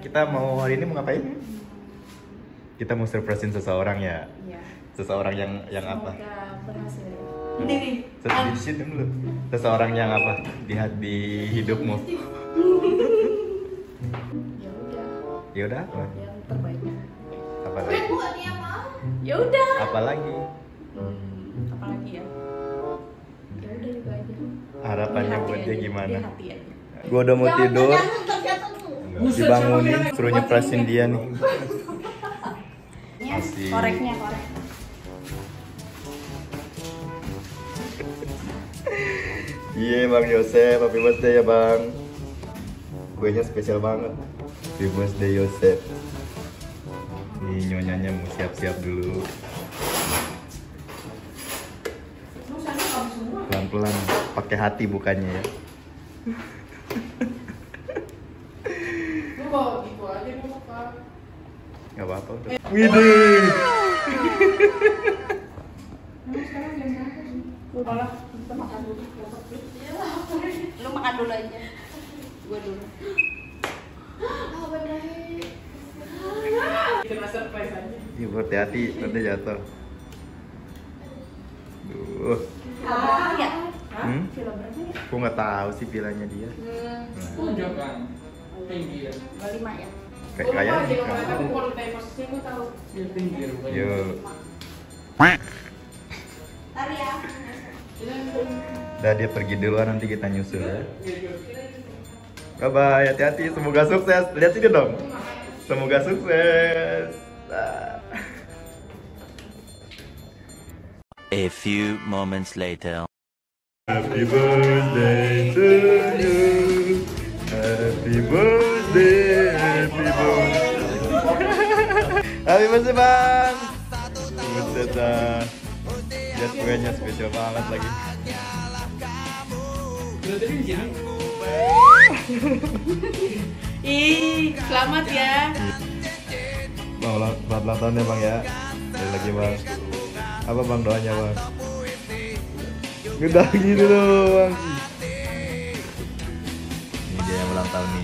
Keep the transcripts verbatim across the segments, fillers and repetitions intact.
kita mau hari ini mau ngapain? Kita mau surprisein seseorang ya. Iya. Seseorang yang yang apa? Semoga berhasil ya. Ini nih. Di situ dulu. Seseorang yang apa di di hidupmu? Ya udah. Ya udah apa? Yang terbaik. Apa lagi? Ya udah. Apa lagi? Hmm, apalagi ya? Ya udah itu aja. Harapannya Di hati buat dia aja, gimana? di hati aja. Gua udah mau tidur. Dibangunin, suruh nyepresin dia nih. Ya, Asik. koreknya korek. Iya Bang Yosef, happy birthday ya Bang. Kuenya spesial banget. Happy birthday Yosef. Nih nyonyanya mau siap-siap dulu. Pelan-pelan, pakai hati bukannya ya. Lu bawa gitu aja dulu Kak. Gak apa-apa udah. Widih. Lu sekarang jam berapa sih? Malah kita makan dulu. Lu makan dulu aja. Gua dulu. Kita surprise aja. Iya hati-hati, nanti jatuh. Duh. Berapa ya? Hmm? Kilo berapa ya? Aku nggak tahu sih pilanya dia. Hmm, Tujuh kan. Tinggi ya. dua puluh lima ya. Kayak kayaknya. Tapi kalau tanya posisi gue tahu. Dia tinggi rupanya. Yuk. Tari ya. Udah dia pergi duluan, nanti kita nyusul ya. Bye bye, hati-hati, semoga sukses. Lihat sini dong. Semoga sukses. Nah. A few moments later. Happy birthday to you. Happy birthday, happy birthday. Happy birthday Bang. Buset dah. Lihat kuenya spesial banget lagi. Udah tadi di sini. Ih, selamat ya. Bang, ulang ulang tahun ya Bang ya. Sekali lagi Bang. Apa Bang doanya Bang? Udah gitu loh Bang. Ini dia yang ulang tahun nih.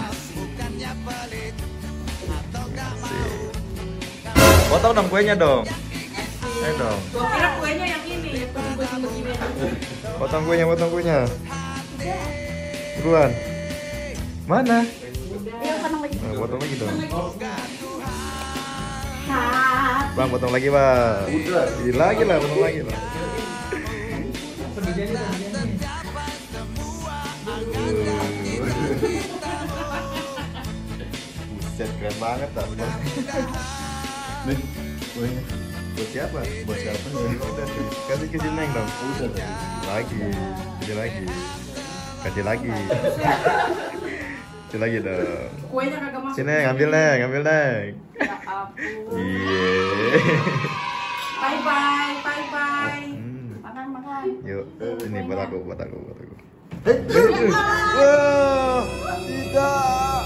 Asik. Potong dong kuenya dong. Ayo dong. Gua kira kuenya yang ini, yang kuning-kuning begini. Potong kuenya, potong kuenya. Buruan. Mana? Ya, potong lagi. Nah, potong lagi dong. Hat. Bang, potong lagi Bang. Udah. Lagi lah, potong lagi Bang. Buset, keren banget tak? Nih, kuenya. Buat siapa? Buat siapa? Udah, kasih ke Neng dong. Udah. Lagi, kasih lagi. Kasih lagi. Kasih lagi dong. Kuenya kagak masuk. Sini, ngambil Neng, ngambil Neng. Ya ampun. Iya. Bye bye, bye bye. Hmm. Makan makan. Yuk, ini buat aku, buat aku, buat aku. Wow, tidak.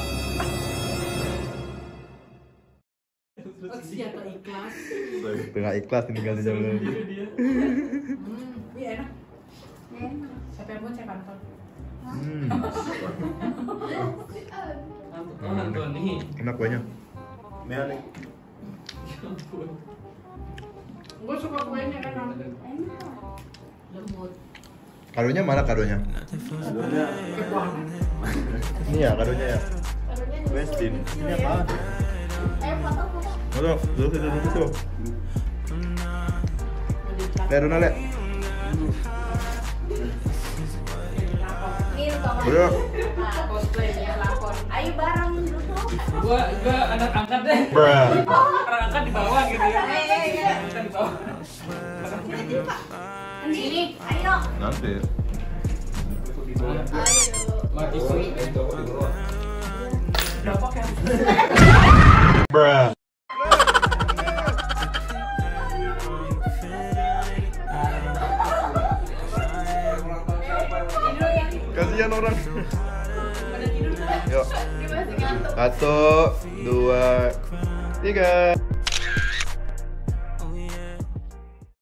Siapa ikhlas? Tengah ikhlas ini ganti jam lagi. Dia. Hmm, iya enak. Enak. Siapa yang buat saya pantau. Hmm, Oh, Antoni. enak kuenya. Gue suka kuenya kan. Enak. Lembut. Kadonya mana kadonya? Ini ya kadonya ya. Westin. Ini apa? Eh, foto foto. Foto, dulu situ dulu situ. Lihat Runa lihat. Ini tau nggak? Udah. Cosplaynya lakon. Ayo bareng dulu. Gua gua anak angkat deh. Bruh. Anak angkat di bawah gitu ya. Eh, eh, eh. Angkat di bawah. Ini, ayo. Nanti. Ayo. Mati sih. Berapa kan? Bruh. Kasihan orang. Yuk. Satu, dua, tiga.